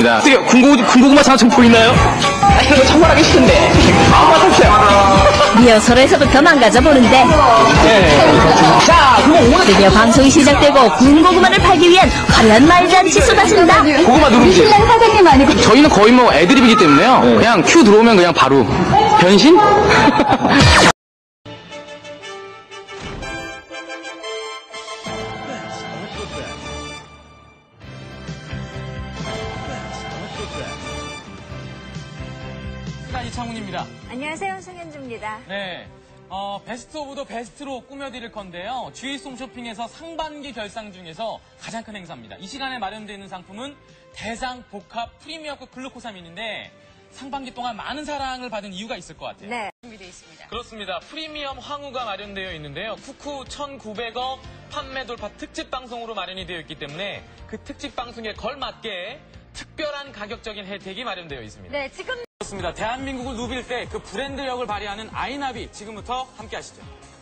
어떻게 군고구마 장청 보이나요? 이거 정말 하기 싫은데. 맞았어요. 리허설에서도 벼만 가져보는데. 자, 그럼 오늘 드디어 방송이 시작되고 군고구마를 팔기 위한 화려한 말잔치 쏟아진다. 고구마 누룽지. 신랑 사장님 아니고. 저희는 거의 뭐 애드립이기 때문에요. 그냥 큐 들어오면 그냥 바로 변신? 이창훈입니다. 안녕하세요, 송현주입니다. 네, 베스트 오브 더 베스트로 꾸며드릴 건데요. GS홈쇼핑에서 상반기 결상 중에서 가장 큰 행사입니다. 이 시간에 마련되어 있는 상품은 대상 복합 프리미엄급 글루코사민인데 상반기 동안 많은 사랑을 받은 이유가 있을 것 같아요. 네, 준비되어 있습니다. 그렇습니다. 프리미엄 황후가 마련되어 있는데요. 쿠쿠 1,900억 판매 돌파 특집 방송으로 마련이 되어 있기 때문에 그 특집 방송에 걸맞게 특별한 가격적인 혜택이 마련되어 있습니다. 네, 지금 그렇습니다. 대한민국을 누빌 때 그 브랜드력을 발휘하는 아이나비 지금부터 함께 하시죠.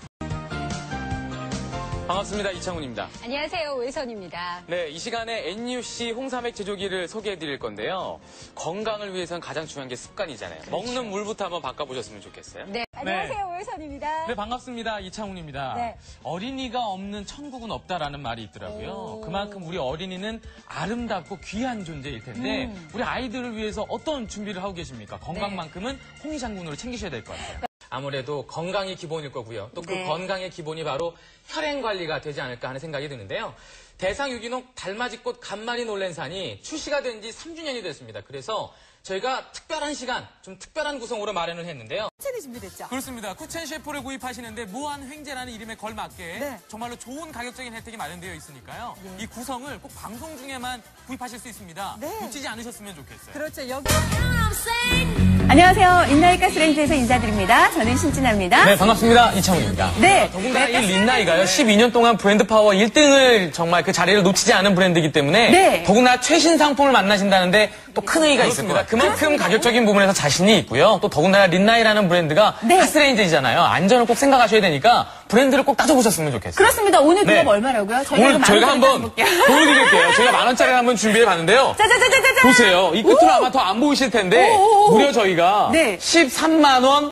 반갑습니다. 이창훈입니다. 안녕하세요, 외선입니다. 네, 이 시간에 NUC 홍삼액 제조기를 소개해드릴 건데요. 건강을 위해서는 가장 중요한 게 습관이잖아요. 그렇죠. 먹는 물부터 한번 바꿔보셨으면 좋겠어요. 네, 안녕하세요, 외선입니다. 네, 반갑습니다. 이창훈입니다. 네. 어린이가 없는 천국은 없다라는 말이 있더라고요. 그만큼 우리 어린이는 아름답고 귀한 존재일 텐데 우리 아이들을 위해서 어떤 준비를 하고 계십니까? 건강만큼은 홍장군으로 챙기셔야 될 것 같아요. 아무래도 건강이 기본일 거고요. 또 그 네. 건강의 기본이 바로 혈행 관리가 되지 않을까 하는 생각이 드는데요. 대상 유기농 달맞이꽃 간마리 놀랜산이 출시가 된 지 3주년이 됐습니다. 그래서 저희가 특별한 시간, 좀 특별한 구성으로 마련을 했는데요. 쿠첸이 준비됐죠? 그렇습니다. 쿠첸 셰프를 구입하시는데 무한 횡재라는 이름에 걸맞게 네. 정말로 좋은 가격적인 혜택이 마련되어 있으니까요. 이 구성을 꼭 방송 중에만 구입하실 수 있습니다. 네. 놓치지 않으셨으면 좋겠어요. 그렇죠, 여기. 안녕하세요, 인나이 가스레인지에서 인사드립니다. 저는 신진아입니다. 네, 반갑습니다. 이창훈입니다. 네. 더군다나 이 린나이가요, 12년 동안 브랜드 파워 1등을 정말 그 자리를 놓치지 않은 브랜드이기 때문에 네. 더군다나 최신 상품을 만나신다는데 또 큰 의의가 있을 겁니다. 그만큼 가격적인 부분에서 자신이 있고요. 또 더군다나 린나이라는 브랜드가 네. 가스레인지잖아요. 안전을 꼭 생각하셔야 되니까 브랜드를 꼭 따져보셨으면 좋겠어요. 그렇습니다. 오늘 네. 그거 얼마라고요? 오늘 저희가 한번 보여드릴게요. 저희가 10,000원짜리를 한번 준비해봤는데요. 짜자자자자자! 보세요. 이 끝으로 아마 더 안 보이실 텐데 오오오. 무려 저희가 네. 13만 원